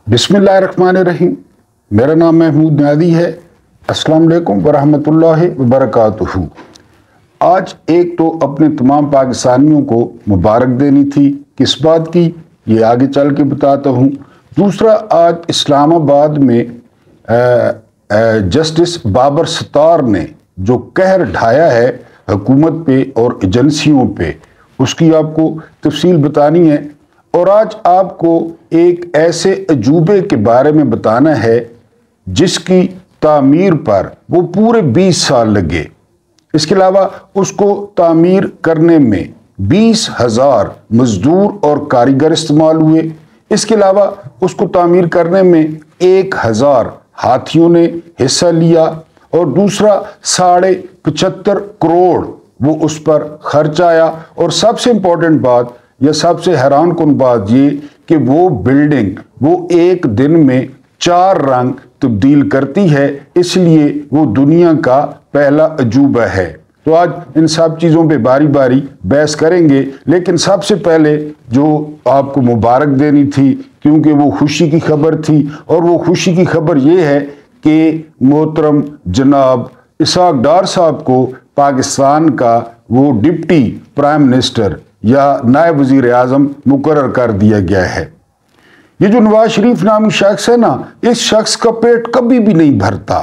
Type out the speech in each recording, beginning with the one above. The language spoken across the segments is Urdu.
बिस्मिल्लाहिर्रहमानिर्रहीम। मेरा नाम महमूद नादी है। अस्सलाम वालेकुम वरहमतुल्लाहि वबरकातुहू। आज एक तो अपने तमाम पाकिस्तानियों को मुबारक देनी थी, किस बात की ये आगे चल के बताता हूँ। दूसरा, आज इस्लामाबाद में जस्टिस बाबर सत्तार ने जो कहर ढाया है हुकूमत पे और एजेंसियों पे, उसकी आपको तफसील बतानी है। और आज आपको एक ऐसे अजूबे के बारे में बताना है जिसकी तामीर पर वो पूरे 20 साल लगे। इसके अलावा उसको तामीर करने में 20,000 मजदूर और कारीगर इस्तेमाल हुए। इसके अलावा उसको तामीर करने में 1,000 हाथियों ने हिस्सा लिया और दूसरा 75.5 करोड़ वो उस पर खर्च आया। और सबसे इम्पोर्टेंट बात या सबसे हैरान कुन बात ये कि वो बिल्डिंग वो एक दिन में 4 रंग तब्दील करती है, इसलिए वो दुनिया का पहला अजूबा है। तो आज इन सब चीज़ों पे बारी बारी बहस करेंगे, लेकिन सबसे पहले जो आपको मुबारक देनी थी, क्योंकि वो खुशी की खबर थी। और वो खुशी की खबर ये है कि मोहतरम जनाब इसहाक डार साहब को पाकिस्तान का वो डिप्टी प्राइम मिनिस्टर या नायब वज़ीर आज़म मुकर्रर कर दिया गया है। ये जो नवाज शरीफ नामी शख्स है ना, इस शख्स का पेट कभी भी नहीं भरता।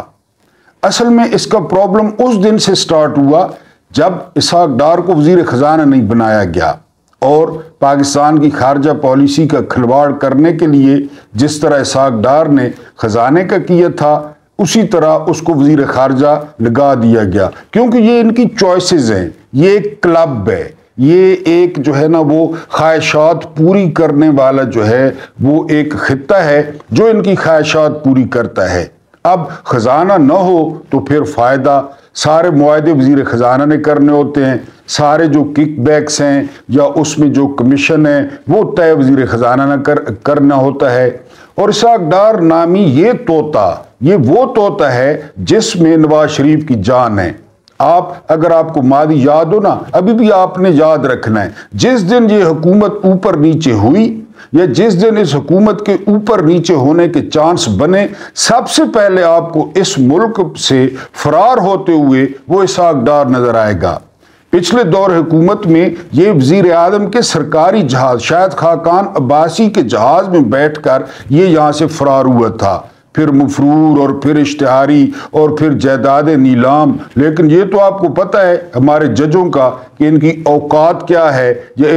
असल में इसका प्रॉब्लम उस दिन से स्टार्ट हुआ जब इसहाक डार को वज़ीर ख़जाना नहीं बनाया गया। और पाकिस्तान की खारजा पॉलिसी का खिलवाड़ करने के लिए जिस तरह इसहाक डार ने ख़जाने का किया था, उसी तरह उसको वज़ीर खारजा लगा दिया गया। क्योंकि ये इनकी चॉइसेस हैं, ये एक क्लब है, ये एक जो है ना वो ख्वाहिशात पूरी करने वाला जो है वो एक खित्ता है जो इनकी ख्वाहिशात पूरी करता है। अब ख़जाना न हो तो फिर फ़ायदा सारे मुआहदे वज़ीर ख़जाना ने करने होते हैं, सारे जो किक बैक्स हैं या उसमें जो कमीशन है वो तय वज़ीर ख़जाना ने करना होता है। और इसहाक डार नामी ये तोता, ये वो तोता है जिसमें नवाज शरीफ की जान है। आप अगर आपको मादी याद हो ना, अभी भी आपने याद रखना है, जिस दिन ये हुकूमत ऊपर नीचे हुई या जिस दिन इस हुकूमत के ऊपर नीचे होने के चांस बने, सबसे पहले आपको इस मुल्क से फरार होते हुए वो इसहाक डार नजर आएगा। पिछले दौर हुकूमत में ये वज़ीर आज़म के सरकारी जहाज, शायद खाकान अब्बासी के जहाज में बैठकर ये यहाँ से फरार हुआ था, फिर मफरूर और फिर इश्तिहारी और फिर जायदाद नीलाम। लेकिन ये तो आपको पता है हमारे जजों का कि इनकी औकात क्या है, या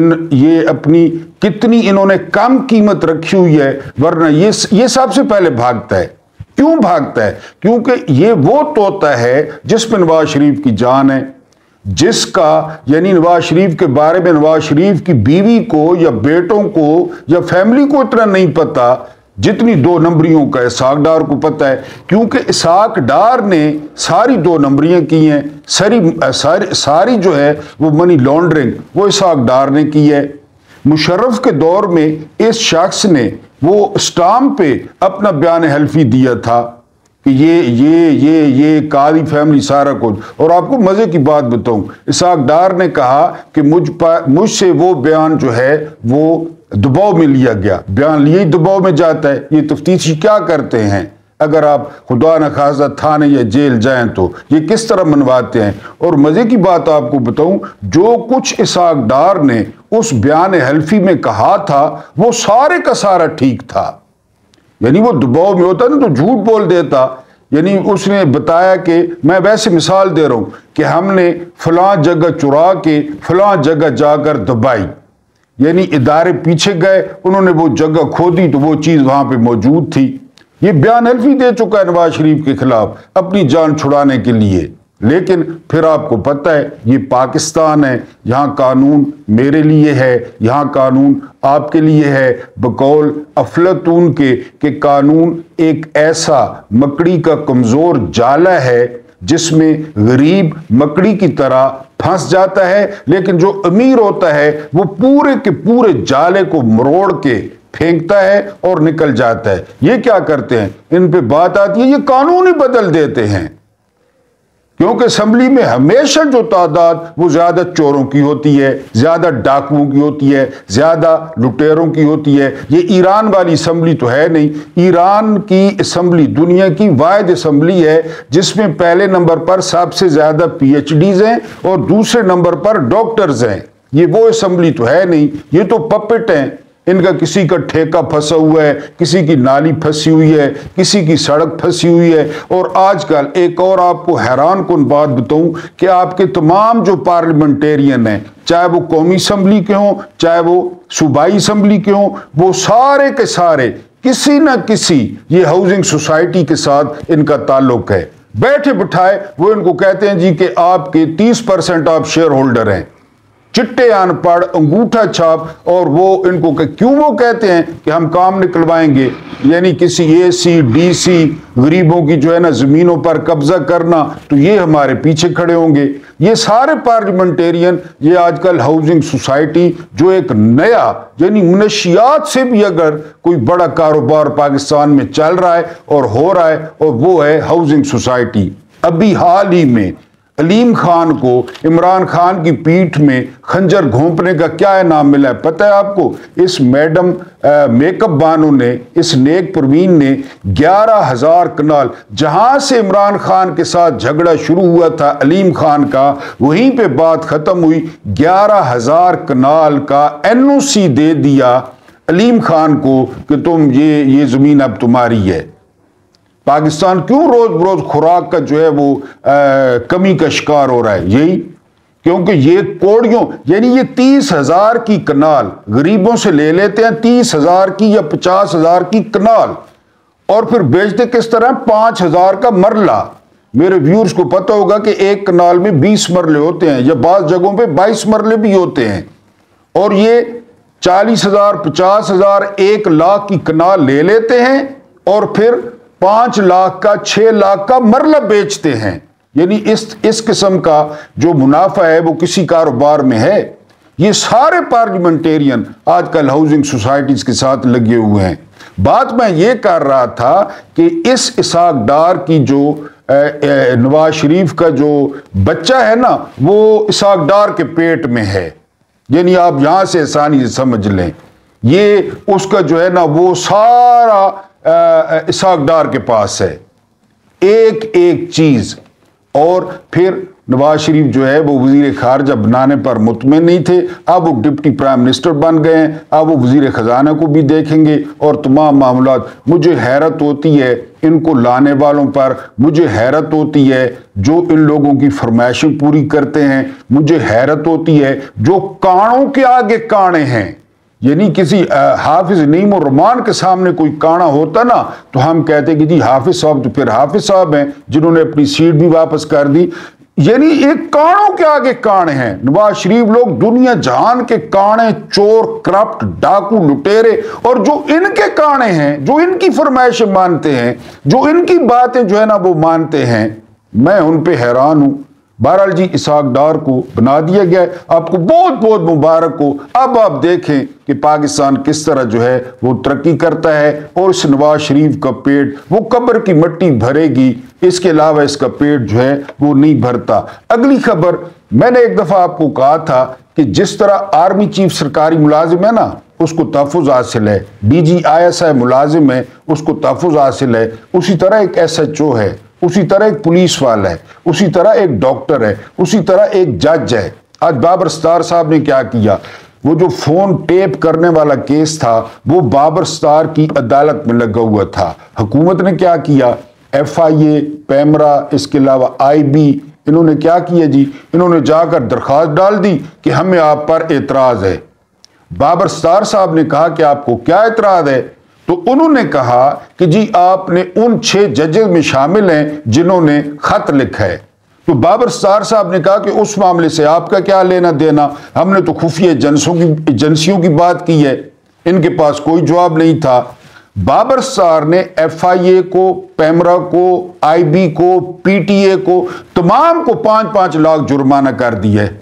ये अपनी कितनी इन्होंने कम कीमत रखी हुई है, वरना ये सबसे पहले भागता है। क्यों भागता है? क्योंकि ये वो तोता है जिसमें नवाज शरीफ की जान है, जिसका यानी नवाज शरीफ के बारे में नवाज शरीफ की बीवी को या बेटों को या फैमिली को इतना नहीं पता जितनी 2 नंबरियों का इसहाक डार को पता है। क्योंकि इसहाक डार ने सारी 2 नंबरियां की हैं, सारी जो है वो मनी लॉन्ड्रिंग वो इसहाक डार ने की है। मुशर्रफ के दौर में इस शख्स ने वो स्टाम्प पे अपना बयान हल्फी दिया था कि ये कादी फैमिली सारा कुछ। और आपको मजे की बात बताऊं, इसहाक डार ने कहा कि मुझसे वो बयान जो है वो दबाव में लिया गया। बयान लिए दबाव में जाता है। ये तफ्तीशी क्या करते हैं, अगर आप खुदा न खासा थाने या जेल जाएं तो ये किस तरह मनवाते हैं। और मजे की बात आपको बताऊं, जो कुछ इसहाक डार ने उस बयान हल्फी में कहा था वो सारे का सारा ठीक था। यानी वो दबाव में होता ना तो झूठ बोल देता। यानी उसने बताया कि मैं वैसे मिसाल दे रहा हूं कि हमने फलां जगह चुरा के फलां जगह जाकर दबाई, यानी इदारे पीछे गए, उन्होंने वो जगह खोदी तो वो चीज वहां पे मौजूद थी। ये बयान हल्फी दे चुका है नवाज शरीफ के खिलाफ अपनी जान छुड़ाने के लिए। लेकिन फिर आपको पता है ये पाकिस्तान है, यहाँ कानून मेरे लिए है, यहाँ कानून आपके लिए है। बकौल अफलातून के कानून एक ऐसा मकड़ी का कमजोर जाला है जिसमें गरीब मकड़ी की तरह फंस जाता है, लेकिन जो अमीर होता है वो पूरे के पूरे जाले को मरोड़ के फेंकता है और निकल जाता है। ये क्या करते हैं, इन पे बात आती है ये कानून ही बदल देते हैं। کیونکہ اسمبلی میں ہمیشہ جو تعداد وہ زیادہ چوروں کی ہوتی ہے، زیادہ ڈاکوؤں کی ہوتی ہے، زیادہ لٹیروں کی ہوتی ہے۔ یہ ایران والی اسمبلی تو ہے نہیں۔ ایران کی اسمبلی دنیا کی واحد اسمبلی ہے جس میں پہلے نمبر پر سب سے زیادہ پی ایچ ڈیز ہیں اور دوسرے نمبر پر ڈاکٹرز ہیں۔ یہ وہ اسمبلی تو ہے نہیں، یہ تو پپٹ ہیں۔ ان کا کسی کا ٹھیکہ پھنسا ہوا ہے، کسی کی نالی پھنسی ہوئی ہے، کسی کی سڑک پھنسی ہوئی ہے۔ اور آج کل ایک اور آپ کو حیران کن بات بتاؤں کہ آپ کے تمام جو پارلیمنٹیرین ہیں، چاہے وہ قومی اسمبلی کے ہوں، چاہے وہ صوبائی اسمبلی کے ہوں، وہ سارے کے سارے کسی نہ کسی یہ ہاؤسنگ سوسائٹی کے ساتھ ان کا تعلق ہے۔ بیٹھے بٹھائے وہ ان کو کہتے ہیں جی کہ آپ کے 30% آپ شیئر ہولڈر ہیں، چٹے ان پڑھ، انگوٹھا چھاپ، اور وہ ان کو کیوں وہ کہتے ہیں کہ ہم کام نکلوائیں گے، یعنی کسی اے سی ڈی سی غریبوں کی جو ہے نا زمینوں پر قبضہ کرنا، تو یہ ہمارے پیچھے کھڑے ہوں گے۔ یہ سارے پارلیمنٹیرین یہ آج کل ہاؤسنگ سوسائٹی جو ایک نیا یعنی منشیات سے بھی اگر کوئی بڑا کاروبار پاکستان میں چل رہا ہے اور ہو رہا ہے، اور وہ ہے ہاؤسنگ سوسائٹی۔ ابھی حال ہی میں علیم خان کو عمران خان کی پیٹھ میں خنجر گھونپنے کا کیا انعام ملا ہے پتہ ہے آپ کو؟ اس میڈم میک اپ بانو نے، اس نیک پروین نے 11,000 کنال، جہاں سے عمران خان کے ساتھ جھگڑا شروع ہوا تھا علیم خان کا، وہیں پہ بات ختم ہوئی، 11,000 کنال کا این او سی دے دیا علیم خان کو کہ تم یہ زمین اب تمہاری ہے۔ پاکستان کیوں روز بروز خوراک کا جو ہے وہ کمی کا شکار ہو رہا ہے؟ یہی کیونکہ یہ کوڑیوں یعنی یہ 30,000 کی کنال غریبوں سے لے لیتے ہیں، 30,000 کی یا 50,000 کی کنال، اور پھر بیچتے کس طرح؟ 5,000 کا مرلہ۔ میرے ویورز کو پتہ ہوگا کہ ایک کنال میں 20 مرلے ہوتے ہیں، یا بعض جگہوں پہ 22 مرلے بھی ہوتے ہیں، اور یہ 40,000 50,000 1 لاکھ کی کنال لے لیتے ہیں اور پھر 5 لاکھ کا 6 لاکھ کا مرلہ بیچتے ہیں۔ یعنی اس قسم کا جو منافع ہے وہ کسی کاروبار میں ہے؟ یہ سارے پارلیمنٹیرین آج کل ہاؤسنگ سوسائٹیز کے ساتھ لگے ہوئے ہیں۔ بات میں یہ کر رہا تھا کہ اس اسحاق ڈار کی جو نواز شریف کا جو بچہ ہے نا، وہ اسحاق ڈار کے پیٹ میں ہے، یعنی آپ یہاں سے آسانی سے سمجھ لیں، یہ اس کا جو ہے نا وہ سارا اسحاق ڈار کے پاس ہے، ایک ایک چیز۔ اور پھر نواز شریف جو ہے وہ وزیر خارجہ بنانے پر مطمئن نہیں تھے، اب وہ ڈپٹی پرائم منسٹر بن گئے ہیں، اب وہ وزیر خزانہ کو بھی دیکھیں گے اور تمام معاملات۔ مجھے حیرت ہوتی ہے ان کو لانے والوں پر، مجھے حیرت ہوتی ہے جو ان لوگوں کی فرمائشیں پوری کرتے ہیں، مجھے حیرت ہوتی ہے جو کانوں کے آگے کانے ہیں۔ یعنی کسی حافظ نعیم الرحمان کے سامنے کوئی کانا ہوتا نا تو ہم کہتے کہ جی حافظ صاحب تو پھر حافظ صاحب ہیں جنہوں نے اپنی سیٹ بھی واپس کر دی۔ یعنی ایک کانوں کے آگے کانے ہیں نواز شریف لوگ، دنیا جہان کے کانے، چور، کرپٹ، ڈاکو، لٹیرے، اور جو ان کے کانے ہیں، جو ان کی فرمائشیں مانتے ہیں، جو ان کی باتیں جو ہے نا وہ مانتے ہیں، میں ان پہ حیران ہوں۔ بہرحال جی اسحاق ڈار کو بنا دیا گیا ہے، آپ کو بہت بہت مبارک ہو۔ اب آپ دیکھیں کہ پاکستان کس طرح جو ہے وہ ترقی کرتا ہے، اور اس نواز شریف کا پیٹ وہ قبر کی مٹی بھرے گی، اس کے علاوہ اس کا پیٹ جو ہے وہ نہیں بھرتا۔ اگلی خبر، میں نے ایک دفعہ آپ کو کہا تھا کہ جس طرح آرمی چیف سرکاری ملازم ہے نا اس کو تحفظ حاصل ہے، ڈی جی ISI ملازم ہے اس کو تحفظ حاصل ہے، اسی طرح ایک SHO ہے، اسی طرح ایک پولیس والا ہے، اسی طرح ایک ڈاکٹر ہے، اسی طرح ایک جج ہے۔ آج بابر ستار صاحب نے کیا کیا؟ وہ جو فون ٹیپ کرنے والا کیس تھا وہ بابر ستار کی عدالت میں لگا ہوا تھا۔ حکومت نے کیا کیا؟ FIA، پیمرا، اس کے علاوہ IB، انہوں نے کیا کیا جی؟ انہوں نے جا کر درخواست ڈال دی کہ ہمیں آپ پر اعتراض ہے۔ بابر ستار صاحب نے کہا کہ آپ کو کیا اعتراض ہے؟ تو انہوں نے کہا کہ جی آپ نے ان 6 ججز میں شامل ہیں جنہوں نے خط لکھا ہے۔ تو بابر ستار صاحب نے کہا کہ اس معاملے سے آپ کا کیا لینا دینا، ہم نے تو خفیہ ایجنسیوں کی بات کی ہے۔ ان کے پاس کوئی جواب نہیں تھا۔ بابر ستار نے FIA کو، پیمرا کو، IB کو، PTA کو، تمام کو 5-5 لاکھ جرمانہ کر دیا ہے،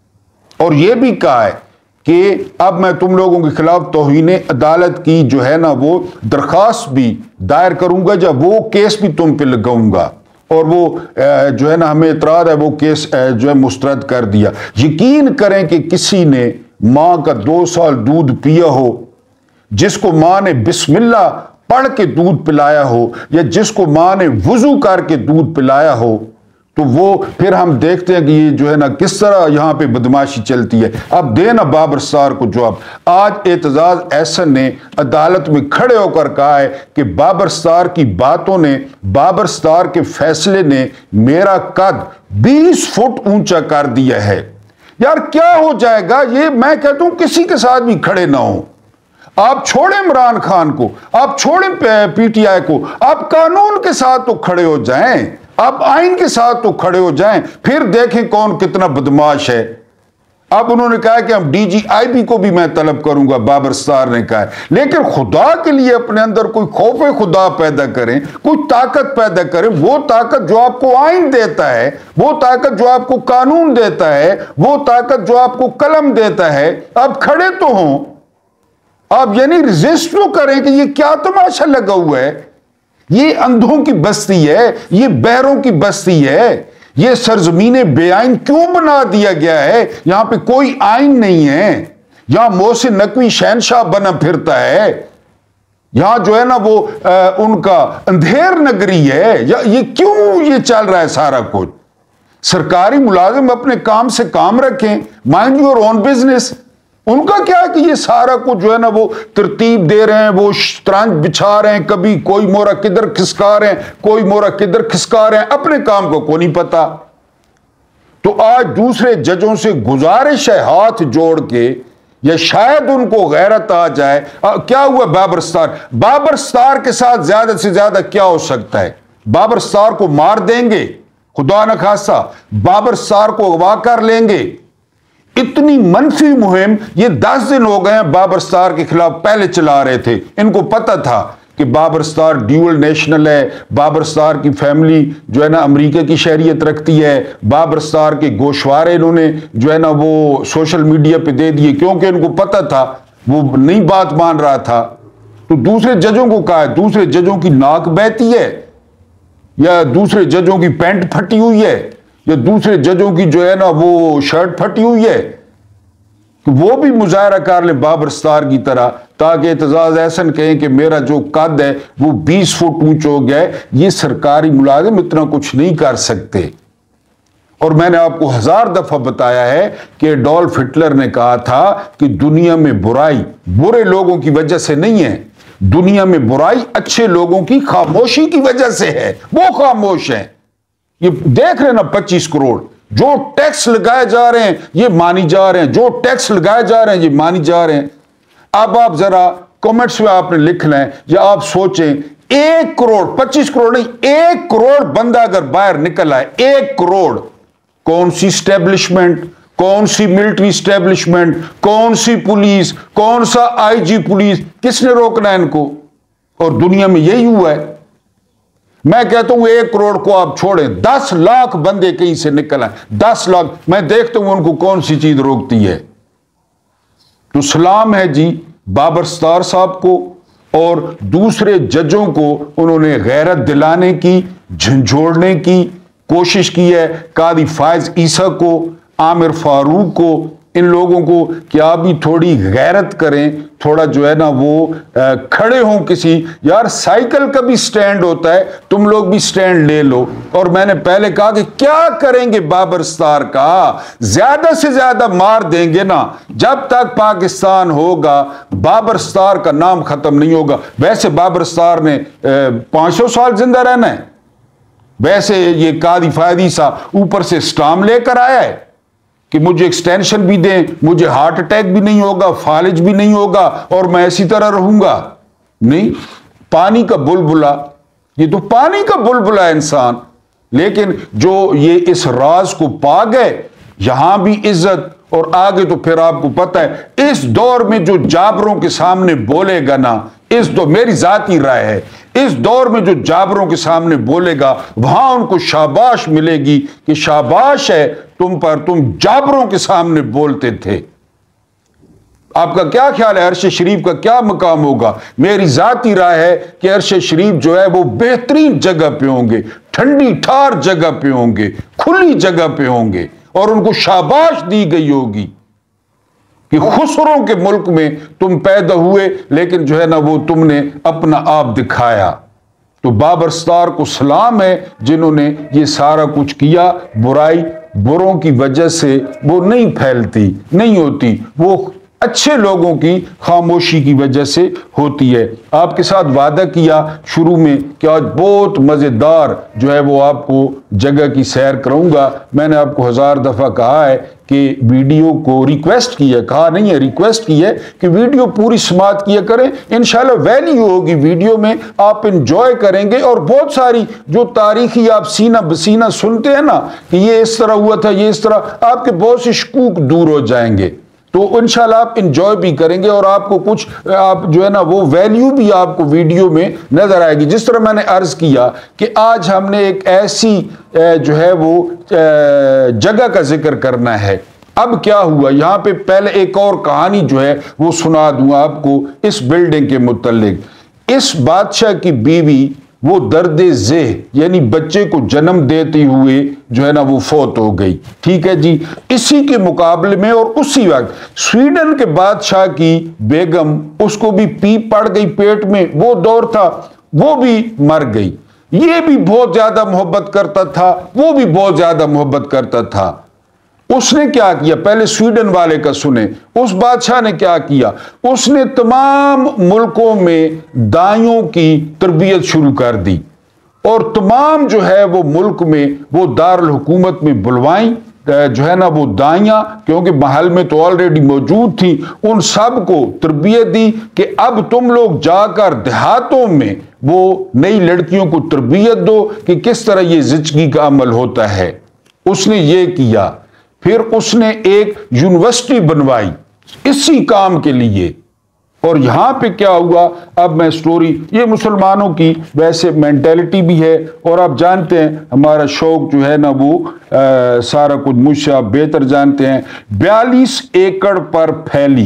اور یہ بھی کہا ہے کہ اب میں تم لوگوں کے خلاف توہین عدالت کی جو ہے نا وہ درخواست بھی دائر کروں گا، جب وہ کیس بھی تم پہ لگاؤں گا۔ اور وہ جو ہے نا ہمیں اعتراض ہے وہ کیس جو ہے مسترد کر دیا۔ یقین کریں کہ کسی نے ماں کا 2 سال دودھ پیا ہو، جس کو ماں نے بسم اللہ پڑھ کے دودھ پلایا ہو، یا جس کو ماں نے وضو کر کے دودھ پلایا ہو، تو وہ پھر ہم دیکھتے ہیں کہ یہ جو ہے نا کس طرح یہاں پہ بدماشی چلتی ہے۔ اب دینا بابر سار کو جواب۔ آج اعتزاز احسن نے عدالت میں کھڑے ہو کر کہا ہے کہ بابر سار کی باتوں نے، بابر سار کے فیصلے نے میرا قد 20 فٹ اونچا کر دیا ہے۔ یار کیا ہو جائے گا یہ، میں کہتا ہوں کسی کے ساتھ بھی کھڑے نہ ہوں۔ آپ چھوڑیں عمران خان کو، آپ چھوڑیں پی ٹی آئی کو، آپ قانون کے ساتھ تو کھڑے ہو جائیں، آپ آئین کے ساتھ تو کھڑے ہو جائیں، پھر دیکھیں کون کتنا بدماش ہے۔ اب انہوں نے کہا کہ ہم ڈی جی آئی بی کو بھی میں طلب کروں گا، بابر سار نے کہا ہے، لیکن خدا کے لیے اپنے اندر کوئی خوف خدا پیدا کریں، کوئی طاقت پیدا کریں، وہ طاقت جو آپ کو آئین دیتا ہے، وہ طاقت جو آپ کو قانون دیتا ہے، وہ طاقت جو آپ کو قلم دیتا ہے، آپ کھڑے تو ہوں، آپ یعنی ریزسٹ تو کریں کہ یہ کیا تماشا لگا ہوا ہے، یہ اندھوں کی بستی ہے، یہ بہروں کی بستی ہے، یہ سرزمین بے آئین کیوں بنا دیا گیا ہے؟ یہاں پہ کوئی آئین نہیں ہے، یہاں محسن نقوی شہنشاہ بنا پھرتا ہے، یہاں جو ہے نا وہ ان کا اندھیر نگری ہے، یہ کیوں یہ چل رہا ہے سارا کچھ؟ سرکاری ملازم اپنے کام سے کام رکھیں، مائنڈ یور اون بزنس۔ ان کا کیا کہ یہ سارا کچھ جو ہے نا وہ ترتیب دے رہے ہیں، وہ شطرنج بچھا رہے ہیں، کبھی کوئی مورا کدھر کھسکا رہے ہیں، کوئی مورا کدھر کھسکا رہے ہیں، اپنے کام کو کوئی نہیں پتا۔ تو آج دوسرے ججوں سے گزارش ہے ہاتھ جوڑ کے، یا شاید ان کو غیرت آ جائے۔ کیا ہوا بابر سار؟ بابر سار کے ساتھ زیادہ سے زیادہ کیا ہو سکتا ہے؟ بابر سار کو مار دیں گے، خدا نہ خواستہ بابر سار کو اغوا کر لیں گے۔ اتنی منفی مہم یہ 10 دن ہو گئے ہیں بابر سار کے خلاف پہلے چلا رہے تھے، ان کو پتا تھا کہ بابر سار ڈیول نیشنل ہے، بابر سار کی فیملی جو ہے نا امریکہ کی شہریت رکھتی ہے، بابر سار کے گوشوارے انہوں نے جو ہے نا وہ سوشل میڈیا پہ دے دیے، کیونکہ ان کو پتا تھا وہ نئی بات مان رہا تھا۔ تو دوسرے ججوں کو کہا ہے، دوسرے ججوں کی ناک بہتی ہے، یا دوسرے ججوں کی پینٹ پھٹی ہوئی ہے، یا دوسرے ججوں کی جو ہے نا وہ شرٹ پھٹی ہوئی ہے، کہ وہ بھی مظاہرہ کر لیں بابر سار کی طرح، تاکہ اعتزاز احسن کہیں کہ میرا جو قد ہے وہ 20 فٹ اونچا ہو گیا ہے۔ یہ سرکاری ملازم اتنا کچھ نہیں کر سکتے۔ اور میں نے آپ کو 1000 دفعہ بتایا ہے کہ ایڈولف ہٹلر نے کہا تھا کہ دنیا میں برائی برے لوگوں کی وجہ سے نہیں ہے، دنیا میں برائی اچھے لوگوں کی خاموشی کی وجہ سے ہے، وہ خاموش ہیں۔ یہ دیکھ رہے نا 25 کروڑ جو ٹیکس لگائے جا رہے ہیں یہ مانی جا رہے ہیں، جو ٹیکس لگائے جا رہے ہیں یہ مانی جا رہے ہیں۔ اب آپ ذرا کمنٹس میں آپ نے لکھ لیں، یا آپ سوچیں 1 کروڑ 25 کروڑ نہیں، 1 کروڑ بندہ اگر باہر نکل آئے، 1 کروڑ، کون سی اسٹیبلشمنٹ، کون سی ملٹری اسٹیبلشمنٹ، کون سی پولیس، کون سا آئی جی پولیس، کس نے روکنا ہے ان کو؟ اور دنیا میں یہی ہوا ہے۔ میں کہتا ہوں 1 کروڑ کو آپ چھوڑیں، 10 لاکھ بندے کہیں سے نکل آئیں، 10 لاکھ، میں دیکھتا ہوں ان کو کون سی چیز روکتی ہے۔ تو سلام ہے جی بابر سار صاحب کو اور دوسرے ججوں کو، انہوں نے غیرت دلانے کی، جھنجھوڑنے کی کوشش کی ہے، قاضی فائز عیسیٰ کو، عامر فاروق کو، ان لوگوں کو کہ آپ بھی تھوڑی غیرت کریں، تھوڑا جو ہے نا وہ کھڑے ہوں کسی، یار سائیکل کا بھی سٹینڈ ہوتا ہے، تم لوگ بھی سٹینڈ لے لو۔ اور میں نے پہلے کہا کہ کیا کریں گے بابر سار کا، زیادہ سے زیادہ مار دیں گے نا، جب تک پاکستان ہوگا بابر سار کا نام ختم نہیں ہوگا۔ ویسے بابر سار نے 500 سال زندہ رہنا ہے، ویسے یہ قاضی فائز عیسیٰ اوپر سے سٹام لے کر آیا ہے کہ مجھے ایکسٹینشن بھی دیں، مجھے ہارٹ اٹیک بھی نہیں ہوگا، فالج بھی نہیں ہوگا، اور میں اسی طرح رہوں گا۔ نہیں، پانی کا بلبلا، یہ تو پانی کا بلبلا ہے انسان، لیکن جو یہ اس راز کو پا گئے، یہاں بھی عزت، اور آگے تو پھر آپ کو پتہ ہے اس دور میں جو جابروں کے سامنے بولے گا نا، اس دور میری ذاتی رائے ہے، اس دور میں جو جابروں کے سامنے بولے گا وہاں ان کو شاباش ملے گی کہ شاباش ہے تم پر، تم جابروں کے سامنے بولتے تھے۔ آپ کا کیا خیال ہے عرش شریف کا کیا مقام ہوگا؟ میری ذاتی رائے ہے کہ عرش شریف جو ہے وہ بہترین جگہ پہ ہوں گے، ठंडी ठार जगह पे होंगे, खुली जगह पे होंगे, और उनको शाबाश दी गई होगी कि खुसरों के मुल्क में तुम पैदा हुए, लेकिन जो है ना वो तुमने अपना आप दिखाया। तो बाबरस्तार को सलाम है जिन्होंने ये सारा कुछ किया। बुराई बुरों की वजह से वो नहीं फैलती, नहीं होती, वो अच्छे लोगों की खामोशी की वजह से होती है। आपके साथ वादा किया शुरू में कि आज बहुत मज़ेदार जो है वो आपको जगह की सैर कराऊंगा। मैंने आपको 1000 दफ़ा कहा है कि वीडियो को रिक्वेस्ट की है, कहा नहीं है, रिक्वेस्ट की है कि वीडियो पूरी समाप्त किया करें। इंशाल्लाह वैल्यू होगी वीडियो में, आप इंजॉय करेंगे। और बहुत सारी जो तारीखी आप सीना बसीना सुनते हैं ना कि ये इस तरह हुआ था, ये इस तरह, आपके बहुत से शकूक दूर हो जाएंगे। तो इंशाल्लाह आप इंजॉय भी करेंगे और आपको कुछ आप जो है ना वो वैल्यू भी आपको वीडियो में नजर आएगी। जिस तरह मैंने अर्ज किया कि आज हमने एक ऐसी जो है वो जगह का जिक्र करना है। अब क्या हुआ यहां पे, पहले एक और कहानी जो है वो सुना दूं आपको इस बिल्डिंग के मुतल्लिक। इस बादशाह की बीवी वो दर्द ज़ेह यानी बच्चे को जन्म देते हुए जो है ना वो फौत हो गई। ठीक है जी। इसी के मुकाबले में और उसी वक्त स्वीडन के बादशाह की बेगम, उसको भी पीप पड़ गई पेट में, वो दौर था, वो भी मर गई। ये भी बहुत ज्यादा मोहब्बत करता था, वो भी बहुत ज्यादा मोहब्बत करता था। उसने क्या किया, पहले स्वीडन वाले का सुने। उस बादशाह ने क्या किया, उसने तमाम मुल्कों में दाइयों की तरबियत शुरू कर दी और तमाम जो है वो मुल्क में वो दारुल हुकूमत में बुलवाई जो है ना वो दाइयां, क्योंकि महल में तो ऑलरेडी मौजूद थी, उन सब को तरबियत दी कि अब तुम लोग जाकर देहातों में वो नई लड़कियों को तरबियत दो कि किस तरह ये जिंदगी का अमल होता है। उसने ये किया। फिर उसने एक यूनिवर्सिटी बनवाई इसी काम के लिए। और यहां पे क्या हुआ, अब मैं स्टोरी, ये मुसलमानों की वैसे मेंटेलिटी भी है और आप जानते हैं हमारा शौक जो है ना वो सारा कुछ मुझसे आप बेहतर जानते हैं। 42 एकड़ पर फैली,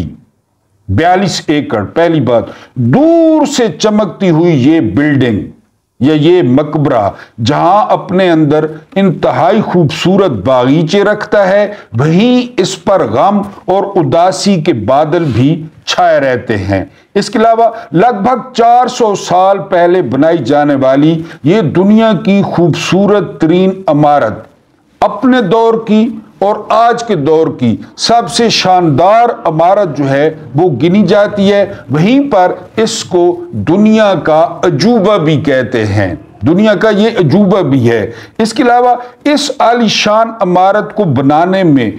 42 एकड़, पहली बात, दूर से चमकती हुई ये बिल्डिंग या ये मकबरा जहां अपने अंदर इंतहाई खूबसूरत बागीचे रखता है, वहीं इस पर गम और उदासी के बादल भी छाए रहते हैं। इसके अलावा लगभग 400 साल पहले बनाई जाने वाली ये दुनिया की खूबसूरत तरीन इमारत अपने दौर की और आज के दौर की सबसे शानदार इमारत जो है वो गिनी जाती है। वहीं पर इसको दुनिया का अजूबा भी कहते हैं, दुनिया का ये अजूबा भी है। इसके अलावा इस आलीशान इमारत को बनाने में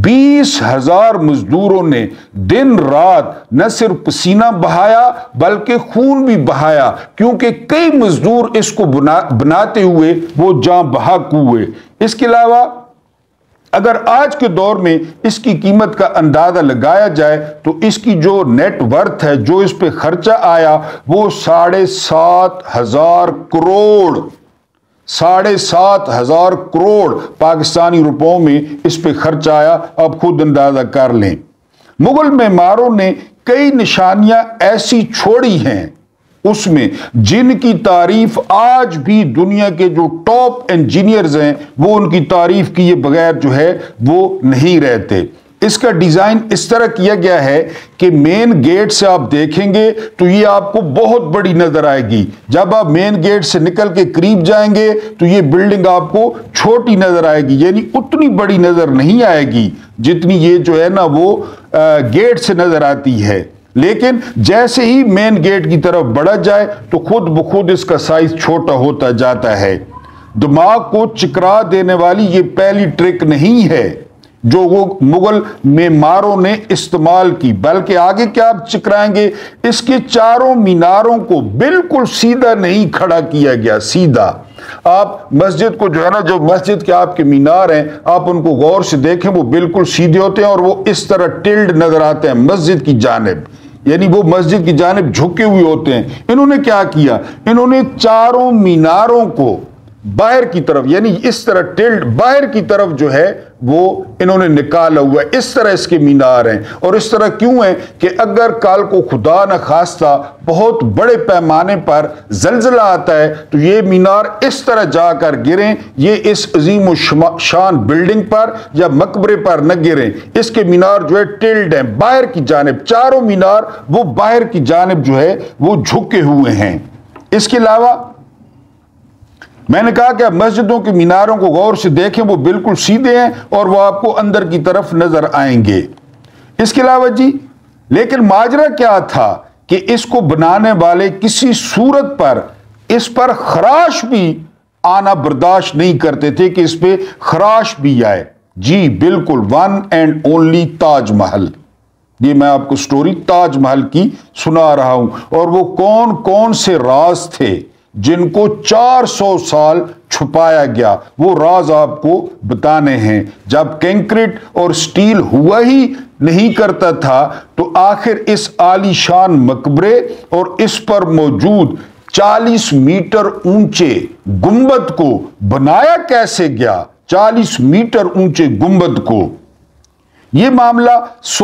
20,000 मजदूरों ने दिन रात न सिर्फ पसीना बहाया बल्कि खून भी बहाया, क्योंकि कई मजदूर इसको बनाते हुए वो जान बहक हुए। इसके अलावा अगर आज के दौर में इसकी कीमत का अंदाजा लगाया जाए तो इसकी जो नेट वर्थ है, जो इस पे खर्चा आया, वो 7,500 करोड़, 7,500 करोड़ पाकिस्तानी रुपयों में इस पे खर्चा आया। अब खुद अंदाजा कर लें। मुगल मेमारों ने कई निशानियां ऐसी छोड़ी हैं उसमें जिनकी तारीफ आज भी दुनिया के जो टॉप इंजीनियर्स हैं वो उनकी तारीफ किए बगैर जो है वो नहीं रहते। इसका डिजाइन इस तरह किया गया है कि मेन गेट से आप देखेंगे तो ये आपको बहुत बड़ी नजर आएगी। जब आप मेन गेट से निकल के करीब जाएंगे तो ये बिल्डिंग आपको छोटी नजर आएगी, यानी उतनी बड़ी नजर नहीं आएगी जितनी ये जो है ना वो गेट से नजर आती है। लेकिन जैसे ही मेन गेट की तरफ बढ़ा जाए तो खुद ब खुद इसका साइज छोटा होता जाता है। दिमाग को चिकरा देने वाली ये पहली ट्रिक नहीं है जो वो मुगल मेमारों ने इस्तेमाल की, बल्कि आगे क्या आप चिकराएंगे, इसके चारों मीनारों को बिल्कुल सीधा नहीं खड़ा किया गया। सीधा आप मस्जिद को जो है ना, जो मस्जिद के आपके मीनार हैं, आप उनको गौर से देखें, वो बिल्कुल सीधे होते हैं और वो इस तरह टिल्ड नजर आते हैं मस्जिद की जानिब, यानी वो मस्जिद की जानिब झुके हुए होते हैं। इन्होंने क्या किया, इन्होंने चारों मीनारों को باہر کی طرف، یعنی اس طرح ٹلٹ باہر کی طرف جو ہے وہ انہوں نے نکالا ہوا ہے، اس طرح اس کے مینار ہیں۔ اور اس طرح کیوں ہیں کہ اگر کل کو خدا نہ خواستہ بہت بڑے پیمانے پر زلزلہ آتا ہے تو یہ مینار اس طرح جا کر گریں، یہ اس عظیم و شان بلڈنگ پر یا مقبرے پر نہ گریں۔ اس کے مینار جو ہے ٹلڈ ہیں باہر کی جانب، چاروں مینار وہ باہر کی جانب جو ہے وہ جھکے ہوئے ہیں۔ اس کے علاوہ میں نے کہا کہ آپ مسجدوں کے میناروں کو غور سے دیکھیں، وہ بالکل سیدھے ہیں اور وہ آپ کو اندر کی طرف نظر آئیں گے۔ اس کے علاوہ جی لیکن ماجرا کیا تھا کہ اس کو بنانے والے کسی صورت پر اس پر خراش بھی آنا برداشت نہیں کرتے تھے کہ اس پہ خراش بھی آئے۔ جی بالکل، one and only Taj Mahal, یہ میں آپ کو سٹوری تاج محل کی سنا رہا ہوں، اور وہ کون کون سے راز تھے جن کو 400 سال چھپایا گیا، وہ راز آپ کو بتانے ہیں۔ جب کنکریٹ اور سٹیل ہوا ہی نہیں کرتا تھا تو آخر اس عالی شان مقبرے اور اس پر موجود 40 میٹر اونچے گنبد کو بنایا کیسے گیا؟ 40 میٹر اونچے گنبد کو۔ یہ معاملہ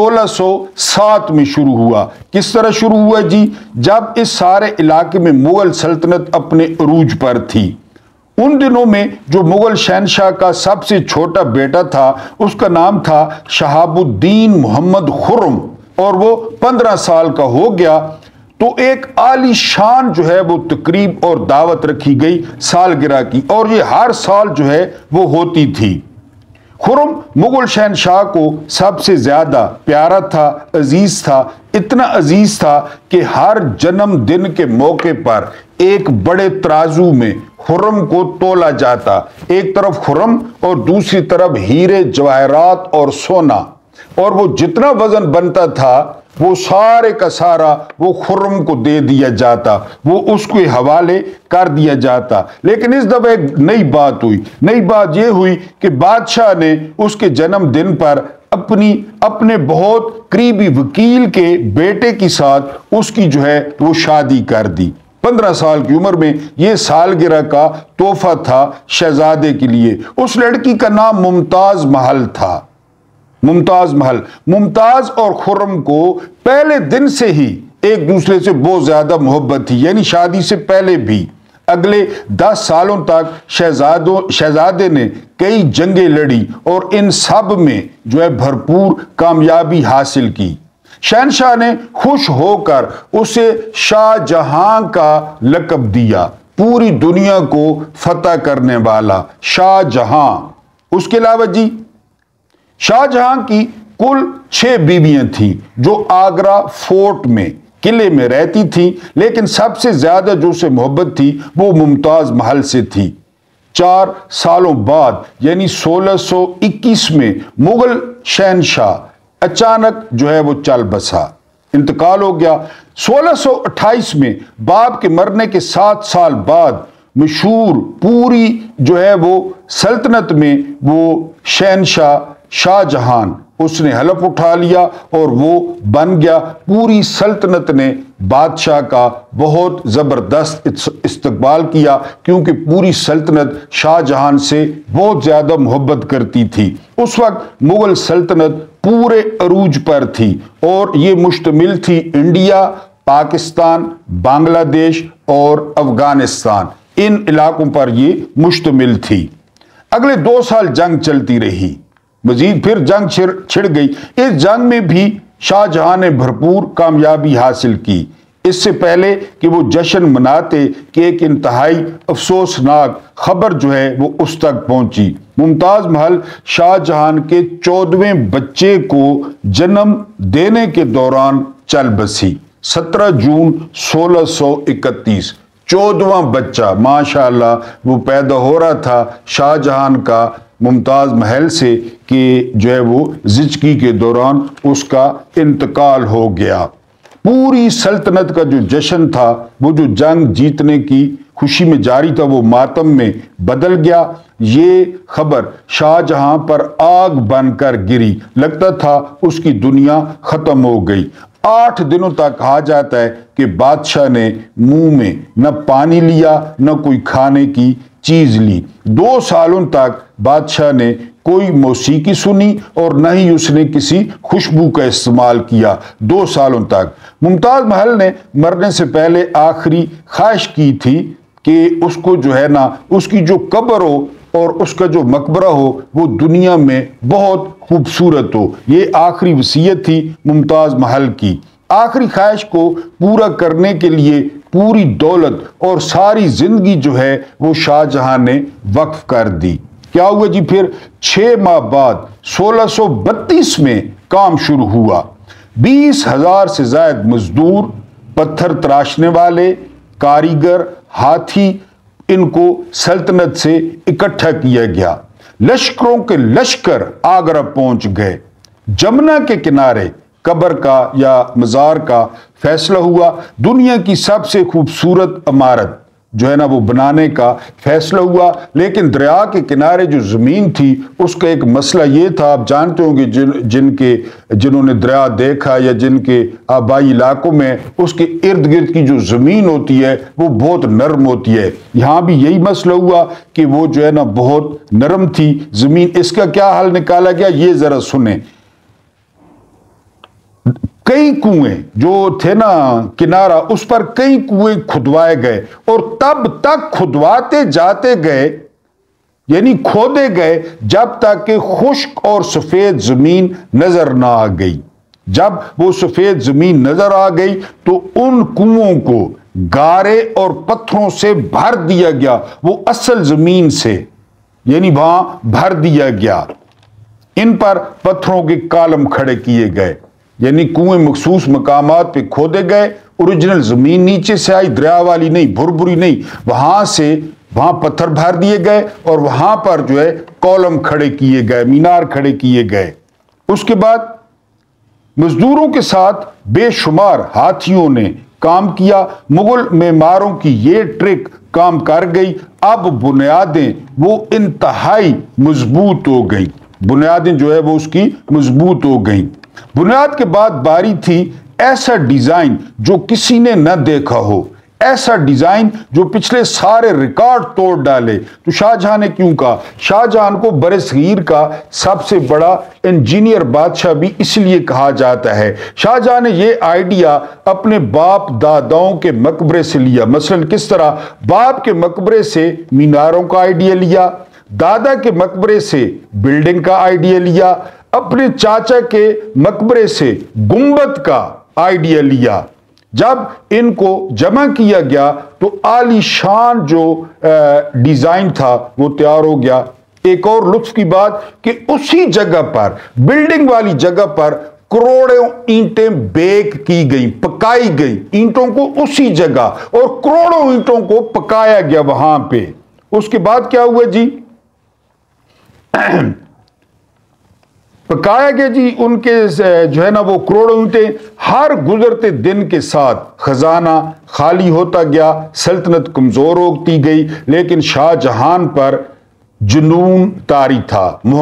1607 میں شروع ہوا۔ کس طرح شروع ہوا جی؟ جب اس سارے علاقے میں مغل سلطنت اپنے عروج پر تھی۔ ان دنوں میں جو مغل شہنشاہ کا سب سے چھوٹا بیٹا تھا اس کا نام تھا شہاب الدین محمد خرم، اور وہ 15 سال کا ہو گیا تو ایک عالی شان جو ہے وہ تقریب اور دعوت رکھی گئی سالگرہ کی، اور یہ ہر سال جو ہے وہ ہوتی تھی۔ خرم مغل شہنشاہ کو سب سے زیادہ پیارا تھا، عزیز تھا، اتنا عزیز تھا کہ ہر جنم دن کے موقع پر ایک بڑے ترازو میں خرم کو تولا جاتا، ایک طرف خرم اور دوسری طرف ہیرے جواہرات اور سونا، اور وہ جتنا وزن بنتا تھا وہ سارے کا سارا وہ خرم کو دے دیا جاتا، وہ اس کے حوالے کر دیا جاتا۔ لیکن اس دفعہ ایک نئی بات ہوئی، نئی بات یہ ہوئی کہ بادشاہ نے اس کے جنم دن پر اپنے بہت قریبی وکیل کے بیٹے کے ساتھ اس کی جو ہے وہ شادی کر دی۔ 15 سال کی عمر میں یہ سالگرہ کا تحفہ تھا شہزادے کے لیے۔ اس لڑکی کا نام ممتاز محل تھا۔ ممتاز محل، ممتاز اور خرم کو پہلے دن سے ہی ایک دوسرے سے بہت زیادہ محبت تھی، یعنی شادی سے پہلے بھی۔ اگلے 10 سالوں تک شہزادے نے کئی جنگیں لڑی اور ان سب میں جو ہے بھرپور کامیابی حاصل کی۔ شہنشاہ نے خوش ہو کر اسے شاہ جہاں کا لقب دیا، پوری دنیا کو فتح کرنے والا شاہ جہاں۔ اس کے علاوہ جی شاہ جہاں کی کل 6 بیویاں تھیں جو آگرہ فورٹ میں قلعے میں رہتی تھیں، لیکن سب سے زیادہ جو سے محبت تھی وہ ممتاز محل سے تھی۔ 4 سالوں بعد یعنی 1621 میں مغل شہنشاہ اچانک جو ہے وہ چل بسا، انتقال ہو گیا۔ 1628 میں باپ کے مرنے کے 7 سال بعد مشہور پوری جو ہے وہ سلطنت میں وہ شہنشاہ شاہ جہان اس نے حلف اٹھا لیا اور وہ بن گیا۔ پوری سلطنت نے بادشاہ کا بہت زبردست استقبال کیا کیونکہ پوری سلطنت شاہ جہان سے بہت زیادہ محبت کرتی تھی۔ اس وقت مغل سلطنت پورے عروج پر تھی اور یہ مشتمل تھی انڈیا، پاکستان، بنگلہ دیش اور افغانستان، ان علاقوں پر یہ مشتمل تھی۔ اگلے 2 سال جنگ چلتی رہی، مزید پھر جنگ چھڑ گئی۔ اس جنگ میں بھی شاہ جہاں نے بھرپور کامیابی حاصل کی۔ اس سے پہلے کہ وہ جشن مناتے کہ ایک انتہائی افسوسناک خبر جو ہے وہ اس تک پہنچی۔ ممتاز محل شاہ جہان کے 14ویں بچے کو جنم دینے کے دوران چل بسی۔ 17 جون 1631 14واں بچہ ماشاءاللہ وہ پیدا ہو رہا تھا شاہ جہان کا ممتاز محل سے کہ جو ہے وہ زچگی کے دوران اس کا انتقال ہو گیا۔ پوری سلطنت کا جو جشن تھا، وہ جو جنگ جیتنے کی خوشی میں جاری تھا، وہ ماتم میں بدل گیا۔ یہ خبر شاہ جہاں پر آگ بن کر گری، لگتا تھا اس کی دنیا ختم ہو گئی۔ 8 دنوں تک کہا جاتا ہے کہ بادشاہ نے منہ میں نہ پانی لیا، نہ کوئی کھانے کی چیز لی۔ 2 سالوں تک بادشاہ نے کوئی موسیقی سنی اور نہ ہی اس نے کسی خوشبو کا استعمال کیا۔ 2 سالوں تک ممتاز محل نے مرنے سے پہلے آخری خواہش کی تھی کہ اس کو جو ہے نا اس کی جو قبر ہو اور اس کا جو مقبرہ ہو وہ دنیا میں بہت خوبصورت ہو۔ یہ آخری وصیت تھی ممتاز محل کی۔ آخری خواہش کو پورا کرنے کے لیے پوری دولت اور ساری زندگی جو ہے وہ شاہ جہاں نے وقف کر دی۔ کیا ہوا جی؟ پھر 6 ماہ بعد 1632 میں کام شروع ہوا۔ 20,000 سے زائد مزدور، پتھر تراشنے والے، کاریگر، ہاتھی، ان کو سلطنت سے اکٹھا کیا گیا۔ لشکروں کے لشکر آگرہ پہنچ گئے۔ جمنا کے کنارے قبر کا یا مزار کا فیصلہ ہوا۔ دنیا کی سب سے خوبصورت عمارت جو ہے نا وہ بنانے کا فیصلہ ہوا، لیکن دریا کے کنارے جو زمین تھی اس کا ایک مسئلہ یہ تھا، آپ جانتے ہوں گے جنہوں نے دریا دیکھا یا جن کے آبائی علاقوں میں، اس کے ارد گرد کی جو زمین ہوتی ہے وہ بہت نرم ہوتی ہے۔ یہاں بھی یہی مسئلہ ہوا کہ وہ جو ہے نا بہت نرم تھی زمین۔ اس کا کیا حل نکالا گیا یہ ذرا سنیں۔ کئی کنویں جو تھے نا کنارہ، اس پر کئی کنویں کھدوائے گئے اور تب تک کھدواتے جاتے گئے، یعنی کھودے گئے جب تک کہ خشک اور سفید زمین نظر نہ آ گئی۔ جب وہ سفید زمین نظر آ گئی تو ان کنووں کو گارے اور پتھروں سے بھر دیا گیا، وہ اصل زمین سے، یعنی وہاں بھر دیا گیا۔ ان پر پتھروں کے کالم کھڑے کیے گئے، یعنی کنویں مخصوص مقامات پہ کھودے گئے، اوریجنل زمین نیچے سے آئی، دریا والی نہیں، بھربری نہیں، وہاں پتھر بھر دیے گئے اور وہاں پر جو ہے کالم کھڑے کیے گئے، مینار کھڑے کیے گئے۔ اس کے بعد مزدوروں کے ساتھ بے شمار ہاتھیوں نے کام کیا۔ مغل معماروں کی یہ ٹرک کام کر گئی۔ اب بنیادیں وہ انتہائی مضبوط ہو گئیں، بنیادیں جو ہے وہ اس کی مضبوط ہو گئیں۔ بنیاد کے بعد باری تھی ایسا ڈیزائن جو کسی نے نہ دیکھا ہو، ایسا ڈیزائن جو پچھلے سارے ریکارڈ توڑ ڈالے۔ تو شاہ جہاں نے کیوں کہا؟ شاہ جہاں کو برصغیر کا سب سے بڑا انجینئر بادشاہ بھی اس لیے کہا جاتا ہے۔ شاہ جہاں نے یہ آئیڈیا اپنے باپ داداؤں کے مقبرے سے لیا۔ مثلا کس طرح؟ باپ کے مقبرے سے میناروں کا آئیڈیا لیا، دادا کے مقبرے سے بلڈنگ کا آئیڈیا لیا، اپنے چاچا کے مقبرے سے گنبد کا آئیڈیا لیا۔ جب ان کو جمع کیا گیا تو عالی شان جو ڈیزائن تھا وہ تیار ہو گیا۔ ایک اور لطف کی بات کہ اسی جگہ پر، بلڈنگ والی جگہ پر کروڑوں اینٹیں بیک کی گئی، پکائی گئی، اینٹوں کو اسی جگہ، اور کروڑوں اینٹوں کو پکایا گیا وہاں پہ۔ اس کے بعد کیا ہوا جی؟ پکایا گیا جی ان کے جو ہے نا وہ کروڑوں اینٹیں۔ ہر گزرتے دن کے ساتھ خزانہ خالی ہوتا گیا، سلطنت کمزور ہوتی گئی، لیکن شاہ جہاں پر جنون طاری تھا۔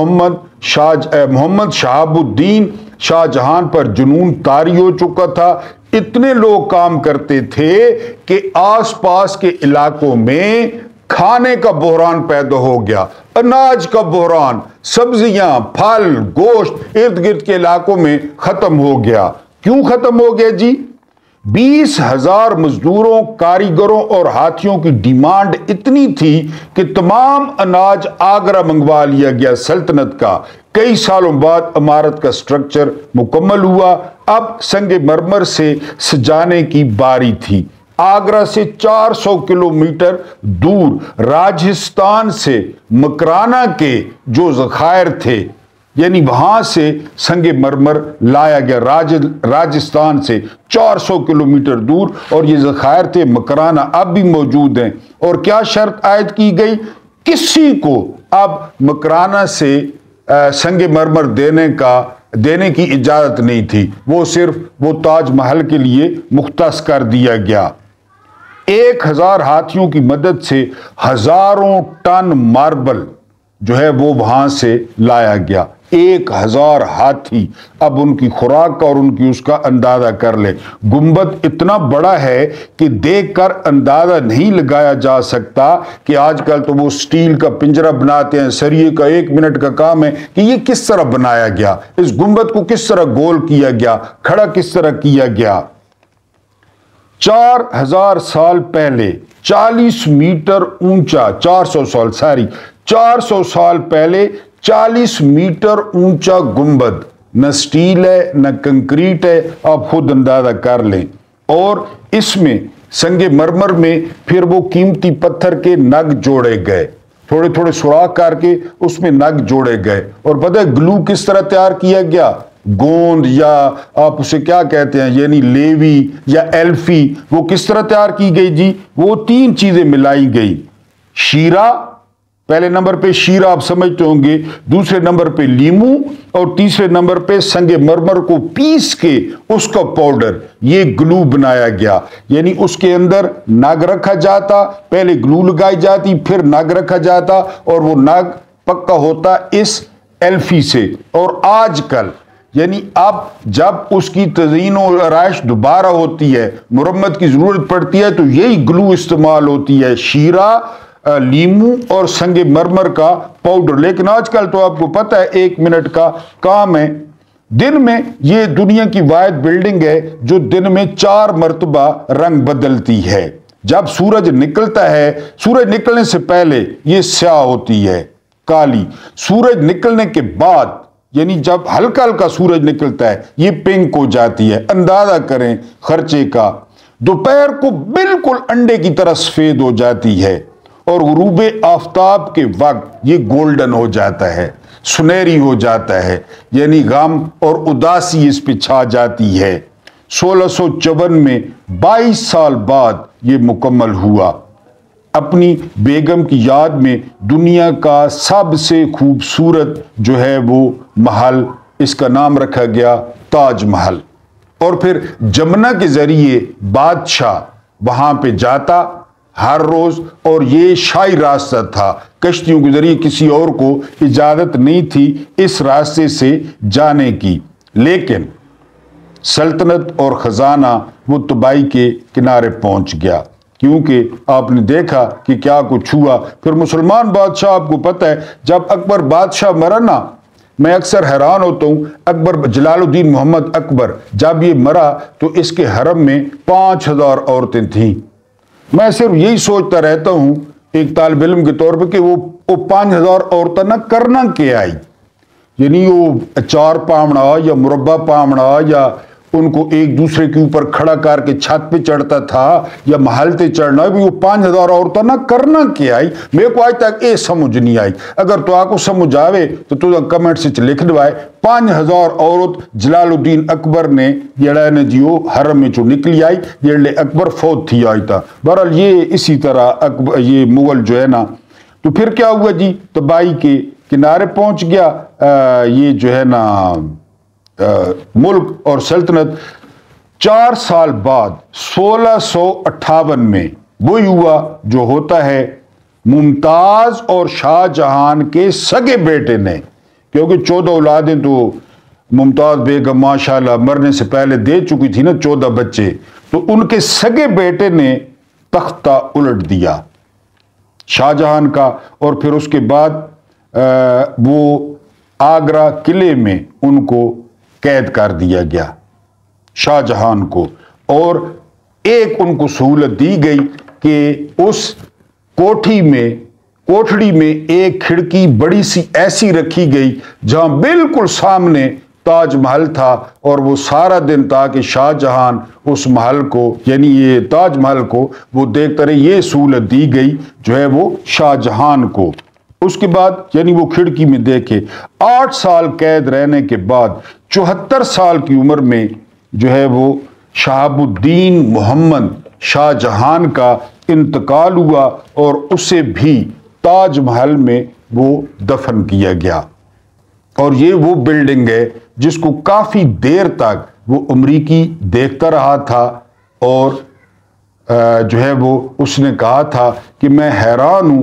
محمد شہاب الدین شاہ جہاں پر جنون طاری ہو چکا تھا۔ اتنے لوگ کام کرتے تھے کہ آس پاس کے علاقوں میں کھانے کا بحران پیدا ہو گیا، اناج کا بحران، سبزیاں، پھل، گوشت ارد گرد کے علاقوں میں ختم ہو گیا۔ کیوں ختم ہو گیا جی؟ 20,000 مزدوروں، کاریگروں اور ہاتھیوں کی ڈیمانڈ اتنی تھی کہ تمام اناج آگرہ منگوا لیا گیا سلطنت کا۔ کئی سالوں بعد عمارت کا سٹرکچر مکمل ہوا۔ اب سنگ مرمر سے سجانے کی باری تھی۔ آگرہ سے 400 کلومیٹر دور راجستھان سے مکرانا کے جو ذخائر تھے، یعنی وہاں سے سنگ مرمر لایا گیا راجستھان سے 400 کلومیٹر دور، اور یہ ذخائر تھے مکرانا، اب بھی موجود ہیں۔ اور کیا شرط عائد کی گئی؟ کسی کو اب مکرانا سے سنگ مرمر دینے کی اجازت نہیں تھی، وہ صرف وہ تاج محل کے لیے مختص کر دیا گیا۔ 1000 ہاتھیوں کی مدد سے ہزاروں ٹن ماربل جو ہے وہ وہاں سے لایا گیا۔ 1000 ہاتھی اب ان کی خوراک کا اور ان کی اس کا اندازہ کر لیں۔ گنبد اتنا بڑا ہے کہ دیکھ کر اندازہ نہیں لگایا جا سکتا کہ آج کل تو وہ سٹیل کا پنجرہ بناتے ہیں، سریے کا 1 منٹ کا کام ہے کہ یہ کس طرح بنایا گیا، اس گنبد کو کس طرح گول کیا گیا، کھڑا کس طرح کیا گیا۔ 4000 سال پہلے 40 میٹر اونچا، 400 سال پہلے 40 میٹر اونچا گنبد، نہ سٹیل ہے نہ کنکریٹ ہے، آپ خود اندازہ کر لیں۔ اور اس میں سنگ مرمر میں پھر وہ قیمتی پتھر کے نگ جوڑے گئے، تھوڑے تھوڑے سوراخ کر کے اس میں نگ جوڑے گئے۔ اور پتہ ہے گلو کس طرح تیار کیا گیا؟ گوند یا آپ اسے کیا کہتے ہیں، یعنی لیوی یا ایلفی، وہ کس طرح تیار کی گئی جی؟ وہ 3 چیزیں ملائی گئی، شیرہ، پہلے نمبر پہ شیرہ آپ سمجھتے ہوں گے، دوسرے نمبر پہ لیمو، اور تیسرے نمبر پہ سنگ مرمر کو پیس کے اس کا پاؤڈر، یہ گلو بنایا گیا۔ یعنی اس کے اندر نگ رکھا جاتا، پہلے گلو لگائی جاتی، پھر نگ رکھا جاتا، اور وہ نگ پکا ہوتا اس ایلفی سے۔ اور آج کل یعنی اب جب اس کی تزئین و آرائش دوبارہ ہوتی ہے، مرمت کی ضرورت پڑتی ہے، تو یہی گلو استعمال ہوتی ہے، شیرہ، لیمو اور سنگ مرمر کا پاؤڈر۔ لیکن آج کل تو آپ کو پتہ ہے 1 منٹ کا کام ہے۔ دن میں یہ دنیا کی واحد بلڈنگ ہے جو دن میں 4 مرتبہ رنگ بدلتی ہے۔ جب سورج نکلتا ہے، سورج نکلنے سے پہلے یہ سیاہ ہوتی ہے، کالی، سورج نکلنے کے بعد یعنی جب ہلکا ہلکا سورج نکلتا ہے یہ پنک ہو جاتی ہے۔ اندازہ کریں خرچے کا، دوپہر کو بالکل انڈے کی طرح سفید ہو جاتی ہے، اور غروب آفتاب کے وقت یہ گولڈن ہو جاتا ہے، سنہری ہو جاتا ہے، یعنی غم اور اداسی اس پہ چھا جاتی ہے۔ 1654 میں 22 سال بعد یہ مکمل ہوا۔ اپنی بیگم کی یاد میں دنیا کا سب سے خوبصورت جو ہے وہ محل، اس کا نام رکھا گیا تاج محل۔ اور پھر جمنا کے ذریعے بادشاہ وہاں پہ جاتا ہر روز، اور یہ شاہی راستہ تھا، کشتیوں کے ذریعے کسی اور کو اجازت نہیں تھی اس راستے سے جانے کی۔ لیکن سلطنت اور خزانہ وہ تباہی کے کنارے پہنچ گیا، کیونکہ آپ نے دیکھا کہ کیا کچھ ہوا۔ پھر مسلمان بادشاہ، آپ کو پتہ ہے جب اکبر بادشاہ مرا نا، میں اکثر حیران ہوتا ہوں، اکبر جلال الدین محمد اکبر جب یہ مرا تو اس کے حرم میں 5000 عورتیں تھیں۔ میں صرف یہی سوچتا رہتا ہوں ایک طالب علم کے طور پہ کہ وہ 5000 عورتیں نہ کرنا کیا آئی، یعنی وہ اچار پامنا یا مربع پامنا یا ان کو ایک دوسرے کے اوپر کھڑا کر کے چھت پہ چڑھتا تھا یا محل تے چڑھنا، بھی وہ 5000 عورتیں نہ کرنا کیا آئی، میرے کو آج تک یہ سمجھ نہیں آئی۔ اگر تو آپ کو سمجھ آوے تو کمنٹ سے لکھ دوائے 5000 عورت جلال الدین اکبر نے جڑا نے جیو حرم میں چو نکلی آئی جڑے اکبر فوت تھی آئی تھا۔ بہرحال یہ اسی طرح یہ مغل جو ہے نا، تو پھر کیا ہوا جی، تباہی کے کنارے پہنچ گیا یہ جو ہے نا ملک اور سلطنت۔ 4 سال بعد 1658 میں وہی ہوا جو ہوتا ہے، ممتاز اور شاہ جہان کے سگے بیٹے نے، کیونکہ 14 اولادیں تو ممتاز بیگم ماشاءاللہ مرنے سے پہلے دے چکی تھی نا، 14 بچے، تو ان کے سگے بیٹے نے تختہ الٹ دیا شاہ جہان کا، اور پھر اس کے بعد وہ آگرہ قلعے میں ان کو قید کر دیا گیا شاہ جہان کو، اور ایک ان کو سہولت دی گئی کہ اس کوٹھڑی میں ایک کھڑکی بڑی سی ایسی رکھی گئی جہاں بالکل سامنے تاج محل تھا، اور وہ سارا دن تاکہ شاہ جہان اس محل کو یعنی یہ تاج محل کو وہ دیکھتا رہے، یہ سہولت دی گئی جو ہے وہ شاہ جہان کو۔ اس کے بعد یعنی وہ کھڑکی میں دیکھے 8 سال قید رہنے کے بعد 74 سال کی عمر میں جو ہے وہ شہاب الدین محمد شاہ جہان کا انتقال ہوا، اور اسے بھی تاج محل میں وہ دفن کیا گیا۔ اور یہ وہ بلڈنگ ہے جس کو کافی دیر تک وہ امریکی دیکھتا رہا تھا، اور جو ہے وہ اس نے کہا تھا کہ میں حیران ہوں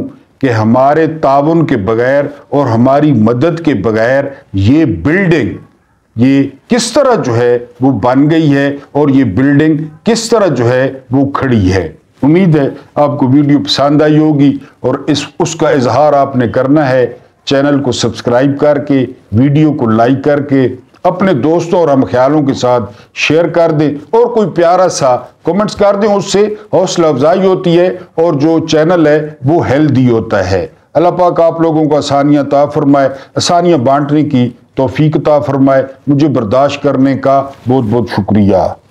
کہ ہمارے تعاون کے بغیر اور ہماری مدد کے بغیر یہ بلڈنگ یہ کس طرح جو ہے وہ بن گئی ہے اور یہ بلڈنگ کس طرح جو ہے وہ کھڑی ہے۔ امید ہے آپ کو ویڈیو پسند آئی ہوگی اور اس کا اظہار آپ نے کرنا ہے چینل کو سبسکرائب کر کے، ویڈیو کو لائک کر کے، اپنے دوستوں اور ہم خیالوں کے ساتھ شیئر کر دیں اور کوئی پیارا سا کمنٹس کر دیں، اس سے حوصلہ افزائی ہوتی ہے اور جو چینل ہے وہ ہیلدی ہوتا ہے۔ اللہ پاک آپ لوگوں کو آسانیاں عطا فرمائے، آسانیاں بانٹنے کی توفیق عطا فرمائے۔ مجھے برداشت کرنے کا بہت بہت شکریہ۔